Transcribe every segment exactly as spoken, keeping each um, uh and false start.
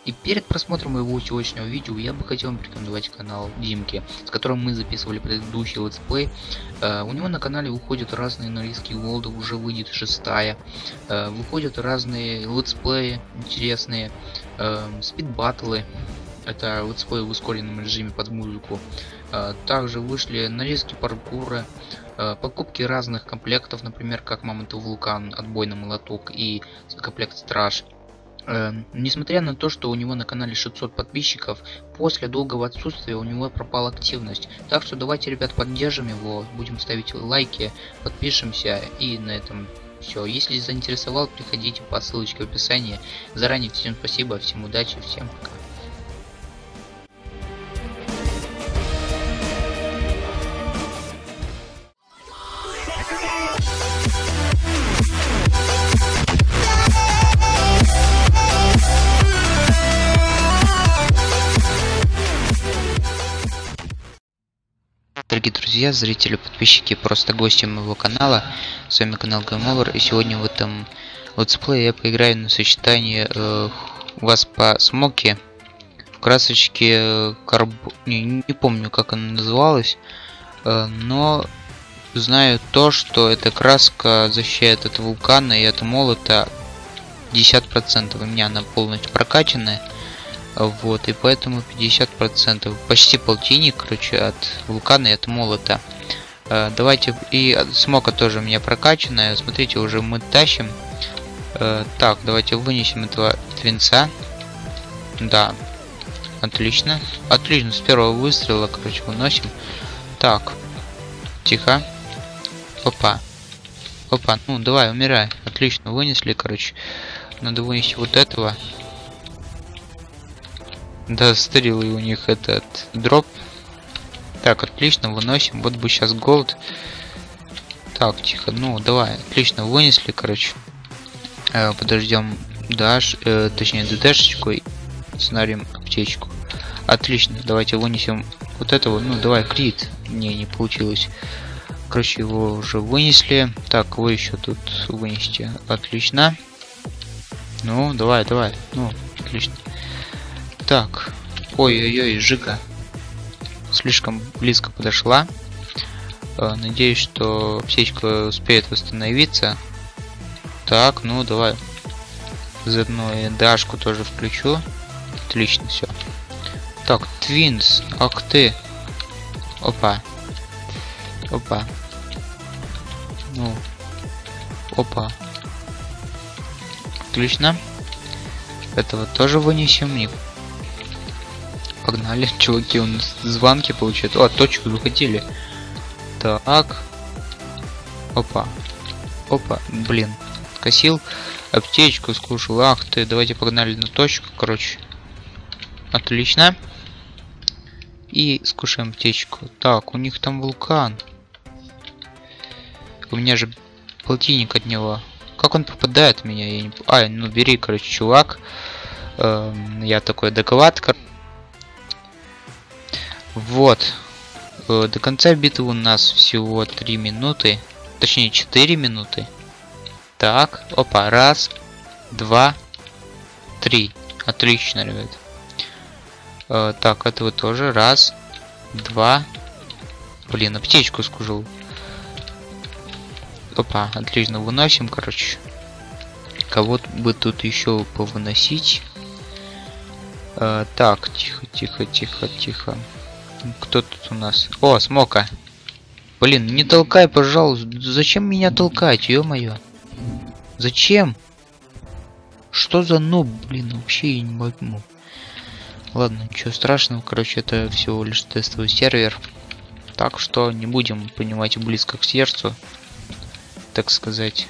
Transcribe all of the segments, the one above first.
И перед просмотром моего сегодняшнего видео я бы хотел вам порекомендовать канал Димки, с которым мы записывали предыдущий летсплей. Uh, у него на канале выходят разные английские волды, уже выйдет шестая. Uh, выходят разные летсплеи интересные, uh, спидбаттлы. Это летсплей в ускоренном режиме под музыку. Uh, также вышли нарезки паркура, uh, покупки разных комплектов, например, как Мамонтов Вулкан, Отбойный молоток и комплект Страж. Uh, несмотря на то, что у него на канале шестьсот подписчиков, после долгого отсутствия у него пропала активность. Так что давайте, ребят, поддержим его, будем ставить лайки, подпишемся, и на этом все. Если заинтересовал, приходите по ссылочке в описании. Заранее всем спасибо, всем удачи, всем пока. Дорогие друзья, зрители, подписчики, просто гости моего канала, с вами канал Game и сегодня в этом летсплее я поиграю на сочетание э, у вас по смоке в красочке э, карб... не, не помню, как она называлась, э, но знаю то, что эта краска защищает от вулкана и от молота пятьдесят процентов. У меня она полностью прокачанная. Вот, и поэтому пятьдесят процентов, почти полтинник, короче, от вулкана и от молота. Э, давайте, и смока тоже у меня прокачанная, смотрите, уже мы тащим. Э, так, давайте вынесем этого твинца. Да, отлично, отлично, с первого выстрела, короче, выносим. Так, тихо, опа, опа, ну давай, умирай, отлично, вынесли, короче, надо вынести вот этого. Да, стрелы у них этот дроп. Так, отлично, выносим. Вот бы сейчас голд. Так, тихо, ну давай, отлично, вынесли, короче. Э, подождем даш, э, точнее ДДшечку и сценарием аптечку. Отлично, давайте вынесем вот этого. Ну давай, крит. Не, не получилось. Короче, его уже вынесли. Так, вы еще тут вынести. Отлично. Ну, давай, давай. Ну, отлично. Так, ой-ой-ой, Жига слишком близко подошла. Э, надеюсь, что аптечка успеет восстановиться. Так, ну давай. Заодно и Дашку тоже включу. Отлично, все. Так, Твинс, ах ты. Опа. Опа. Ну. Опа. Отлично. Этого тоже вынесем. Не. Погнали, чуваки, у нас звонки получают. О, точку захотели. Так. Опа. Опа, блин. Косил. Аптечку скушал. Ах ты, давайте погнали на точку, короче. Отлично. И скушаем аптечку. Так, у них там вулкан. У меня же полтинник от него. Как он попадает в меня? Я не... А, ну бери, короче, чувак. Эм, я такой доклад. Вот. До конца битвы у нас всего три минуты. Точнее, четыре минуты. Так, опа, раз, два, три. Отлично, ребят. Э, так, этого тоже. Раз, два. Блин, аптечку скушал. Опа, отлично, выносим, короче. Кого-то бы тут еще повыносить. Э, так, тихо, тихо, тихо, тихо. Кто тут у нас? О, смока. Блин, не толкай, пожалуйста. Зачем меня толкать, ё-моё? Зачем? Что за нуб? Блин, вообще я не пойму. Ладно, ничего страшного. Короче, это всего лишь тестовый сервер. Так что не будем понимать близко к сердцу. Так сказать.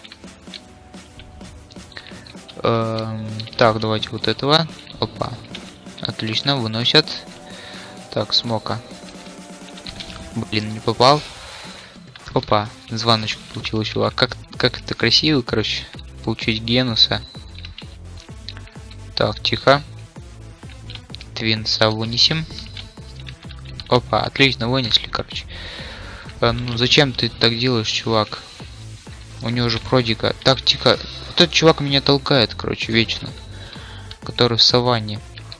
Эм, так, давайте вот этого. Опа. Отлично, выносят. Так, смока. Блин, не попал. Опа, звоночку получил, чувак. Как, как это красиво, короче, получить Генуса. Так, тихо. Твинса вынесем. Опа, отлично, вынесли, короче. А, ну зачем ты так делаешь, чувак? У него же продика. Так, тихо. Этот чувак меня толкает, короче, вечно. Который в саванне.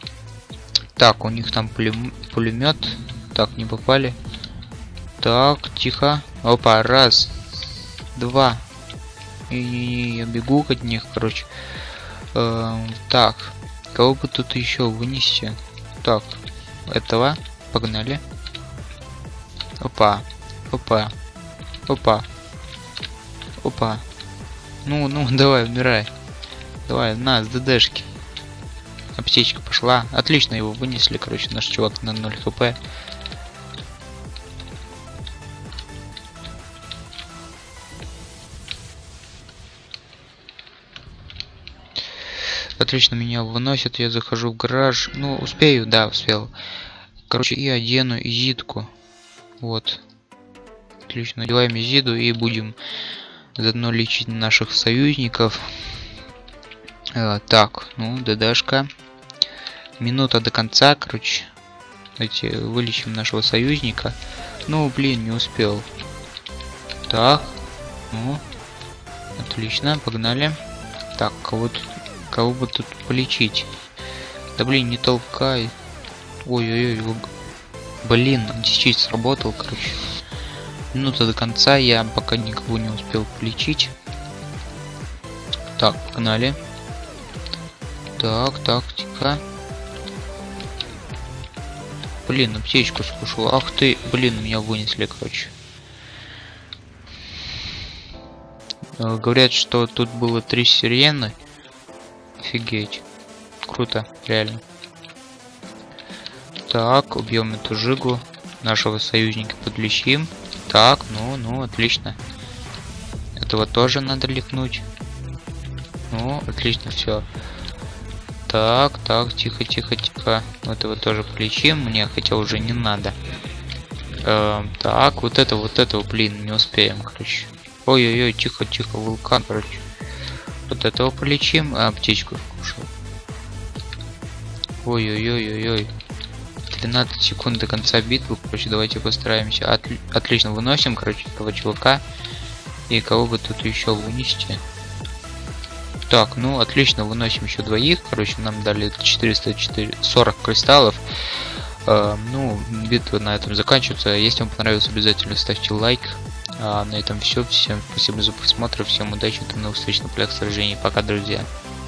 Так, у них там пулемет. Так, не попали. Так, тихо. Опа, раз, два. И я бегу от них, короче. Эм, так, кого бы тут еще вынести? Так, этого. Погнали. Опа, опа, опа, опа. Ну, ну, давай, умирай. Давай, на, с ДДшки. Аптечка пошла. Отлично, его вынесли, короче, наш чувак на ноль хп. Отлично, меня выносят, я захожу в гараж. Ну, успею, да, успел. Короче, и одену изидку. Вот. Отлично, надеваем изиду и будем заодно лечить наших союзников. Э, так, ну, ДДшка. Минута до конца, короче. Давайте вылечим нашего союзника. Ну, блин, не успел. Так, ну, отлично, погнали. Так, кого тут, кого бы тут полечить? Да блин, не толкай. Ой-ой-ой, блин, античит сработал, короче. Минута до конца, я пока никого не успел полечить. Так, погнали. Так, так, тихо. Блин, аптечку скушал. Ах ты, блин, меня вынесли, короче. Э, говорят, что тут было три сирены. Офигеть. Круто, реально. Так, убьем эту жигу. Нашего союзника подлечим. Так, ну, ну, отлично. Этого тоже надо лекнуть. Ну, отлично, все. Так, так, тихо, тихо, тихо. Этого тоже полечим. Мне хотя уже не надо. Эм, так, вот это, вот этого, блин, не успеем, короче. Ой-ой-ой, тихо, тихо, вулкан, короче. Вот этого полечим, а аптечку вкушал. Ой-ой-ой-ой-ой. тринадцать секунд до конца битвы, короче, давайте постараемся. От, отлично, выносим, короче, этого чувака. И кого бы тут еще вынести? Так, ну отлично, выносим еще двоих. Короче, нам дали четыреста сорок кристаллов. Э, ну, битва на этом заканчивается. Если вам понравилось, обязательно ставьте лайк. А на этом все. Всем спасибо за просмотр. Всем удачи, до новых встреч на полях сражений. Пока, друзья.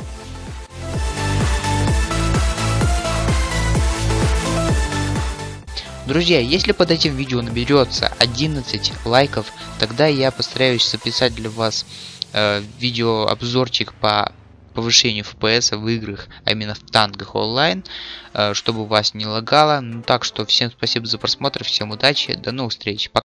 Друзья, если под этим видео наберется одиннадцать лайков, тогда я постараюсь записать для вас э, видео обзорчик по повышению эф пи эс в играх, а именно в танках онлайн, э, чтобы вас не лагало. Ну, так что всем спасибо за просмотр, всем удачи, до новых встреч. Пока.